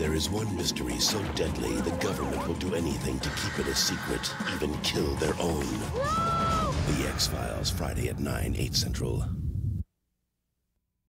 There is one mystery so deadly, the government will do anything to keep it a secret, even kill their own. Whoa! The X-Files, Friday at 9, 8 Central.